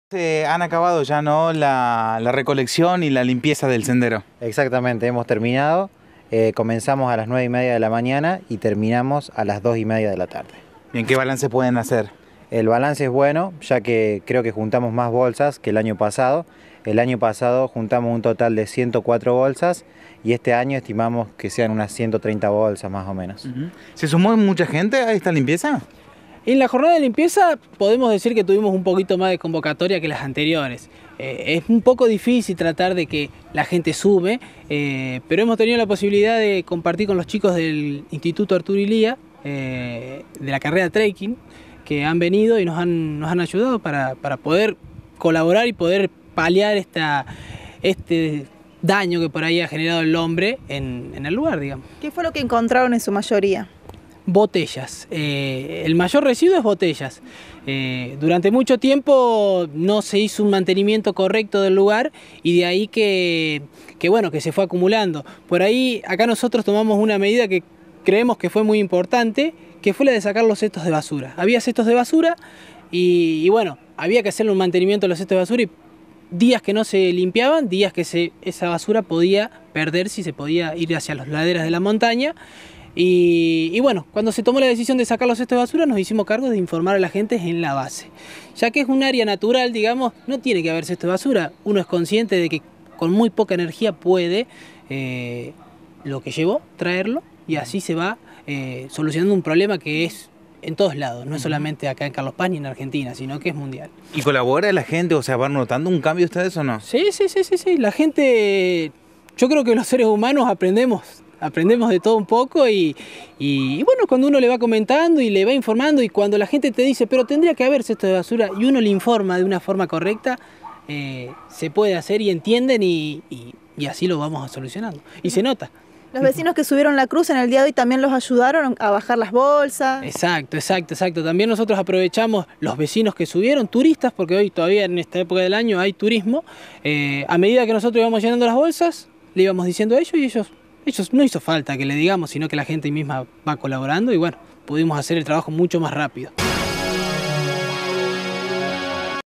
Han acabado ya, ¿no?, la recolección y la limpieza del sendero. Exactamente, hemos terminado. Comenzamos a las 9:30 de la mañana y terminamos a las 2:30 de la tarde. Bien, ¿qué balance pueden hacer? El balance es bueno, ya que creo que juntamos más bolsas que el año pasado. El año pasado juntamos un total de 104 bolsas y este año estimamos que sean unas 130 bolsas más o menos. ¿Se sumó mucha gente a esta limpieza? En la jornada de limpieza podemos decir que tuvimos un poquito más de convocatoria que las anteriores. Es un poco difícil tratar de que la gente sume, pero hemos tenido la posibilidad de compartir con los chicos del Instituto Arturo Illia, de la carrera Trekking, que han venido y nos han ayudado para poder colaborar y poder paliar este daño que por ahí ha generado el hombre en el lugar, digamos. ¿Qué fue lo que encontraron en su mayoría? Botellas. El mayor residuo es botellas. Durante mucho tiempo no se hizo un mantenimiento correcto del lugar y de ahí que se fue acumulando. Por ahí acá nosotros tomamos una medida que creemos que fue muy importante, que fue la de sacar los cestos de basura. Había cestos de basura y bueno, había que hacerle un mantenimiento a los cestos de basura y días que no se limpiaban, días que esa basura podía perderse y se podía ir hacia las laderas de la montaña. Y bueno, cuando se tomó la decisión de sacar los cestos de basura nos hicimos cargo de informar a la gente en la base. Ya que es un área natural, digamos, no tiene que haber cestos de basura. Uno es consciente de que con muy poca energía puede lo que llevó, traerlo, y así se va solucionando un problema que es en todos lados, no es solamente acá en Carlos Paz ni en Argentina, sino que es mundial. ¿Y colabora la gente? O sea, ¿van notando un cambio ustedes o no? Sí. La gente, yo creo que los seres humanos aprendemos de todo un poco y bueno, cuando uno le va comentando y le va informando y cuando la gente te dice, pero tendría que haber cesto de basura y uno le informa de una forma correcta, se puede hacer y entienden y así lo vamos solucionando. Y se nota. Los vecinos que subieron la cruz en el día de hoy también los ayudaron a bajar las bolsas. Exacto. También nosotros aprovechamos los vecinos que subieron, turistas, porque hoy todavía en esta época del año hay turismo. A medida que nosotros íbamos llenando las bolsas, le íbamos diciendo a ellos y ellos no hizo falta que le digamos, sino que la gente misma va colaborando y bueno, pudimos hacer el trabajo mucho más rápido.